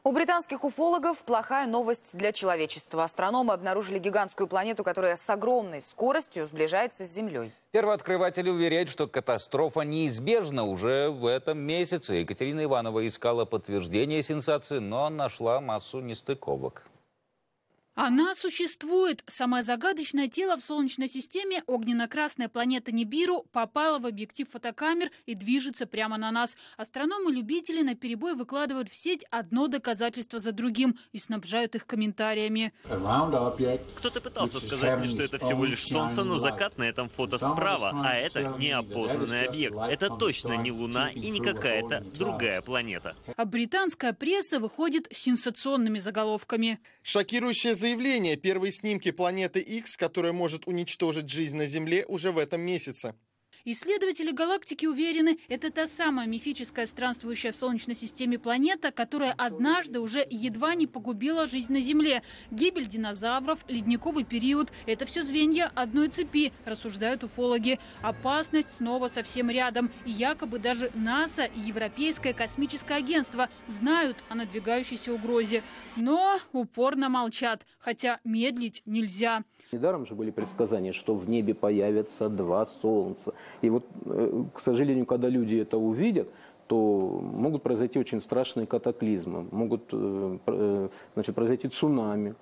У британских уфологов плохая новость для человечества. Астрономы обнаружили гигантскую планету, которая с огромной скоростью сближается с Землей. Первооткрыватели уверяют, что катастрофа неизбежна уже в этом месяце. Екатерина Иванова искала подтверждение сенсации, но нашла массу нестыковок. Она существует. Самое загадочное тело в Солнечной системе, огненно-красная планета Нибиру, попала в объектив фотокамер и движется прямо на нас. Астрономы-любители наперебой выкладывают в сеть одно доказательство за другим и снабжают их комментариями. Кто-то пытался сказать мне, что это всего лишь Солнце, но закат на этом фото справа, а это неопознанный объект. Это точно не Луна и не какая-то другая планета. А британская пресса выходит с сенсационными заголовками. Шокирующее заявление. Первые снимки планеты X, которая может уничтожить жизнь на Земле, уже в этом месяце. Исследователи галактики уверены, это та самая мифическая странствующая в Солнечной системе планета, которая однажды уже едва не погубила жизнь на Земле. Гибель динозавров, ледниковый период – это все звенья одной цепи, рассуждают уфологи. Опасность снова совсем рядом. И якобы даже НАСА и Европейское космическое агентство знают о надвигающейся угрозе. Но упорно молчат, хотя медлить нельзя. Недаром же были предсказания, что в небе появятся два солнца. И вот, к сожалению, когда люди это увидят, то могут произойти очень страшные катаклизмы. Могут произойти цунами.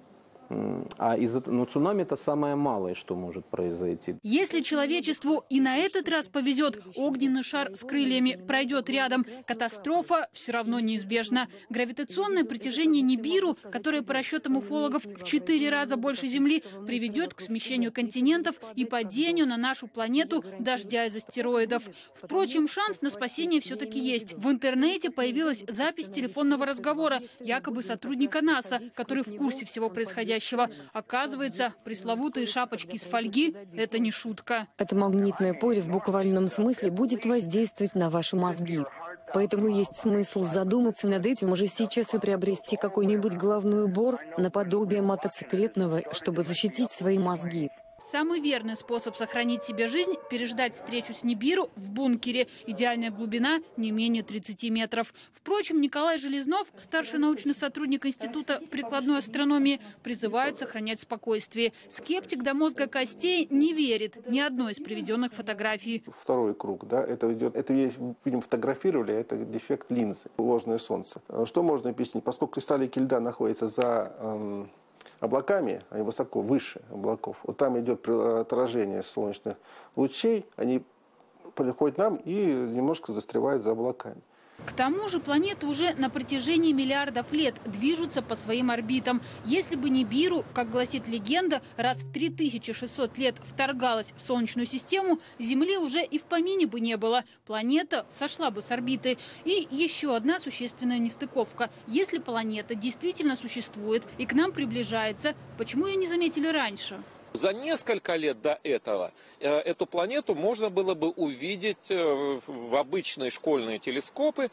Но цунами – это самое малое, что может произойти. Если человечеству и на этот раз повезет, огненный шар с крыльями пройдет рядом, катастрофа все равно неизбежна. Гравитационное притяжение Нибиру, которое по расчетам уфологов в 4 раза больше Земли, приведет к смещению континентов и падению на нашу планету дождя из астероидов. Впрочем, шанс на спасение все-таки есть. В интернете появилась запись телефонного разговора якобы сотрудника НАСА, который в курсе всего происходящего. Оказывается, пресловутые шапочки из фольги – это не шутка. Это магнитное поле в буквальном смысле будет воздействовать на ваши мозги. Поэтому есть смысл задуматься над этим уже сейчас и приобрести какой-нибудь головной убор наподобие мотоциклетного, чтобы защитить свои мозги. Самый верный способ сохранить себе жизнь – переждать встречу с Нибиру в бункере. Идеальная глубина – не менее 30 метров. Впрочем, Николай Железнов, старший научный сотрудник Института прикладной астрономии, призывает сохранять спокойствие. Скептик до мозга костей не верит ни одной из приведенных фотографий. Второй круг, да, это видимо, фотографировали, это дефект линзы, ложное солнце. Что можно объяснить? Поскольку кристаллики льда находятся за облаками, они высоко, выше облаков. Вот там идет отражение солнечных лучей, они приходят к нам и немножко застревают за облаками. К тому же планеты уже на протяжении миллиардов лет движутся по своим орбитам. Если бы Нибиру, как гласит легенда, раз в 3600 лет вторгалась в Солнечную систему, Земли уже и в помине бы не было. Планета сошла бы с орбиты. И еще одна существенная нестыковка. Если планета действительно существует и к нам приближается, почему ее не заметили раньше? За несколько лет до этого эту планету можно было бы увидеть в обычные школьные телескопы.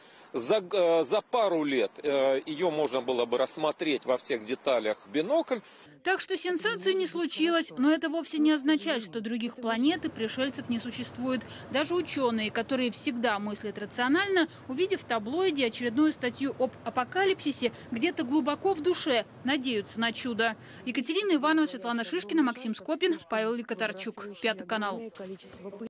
За пару лет ее можно было бы рассмотреть во всех деталях в бинокль. Так что сенсации не случилось, но это вовсе не означает, что других планет и пришельцев не существует. Даже ученые, которые всегда мыслят рационально, увидев в таблоиде очередную статью об апокалипсисе, где-то глубоко в душе надеются на чудо. Екатерина Иванова, Светлана Шишкина, Максим Скопин, Павел Лекотарчук. 5 канал.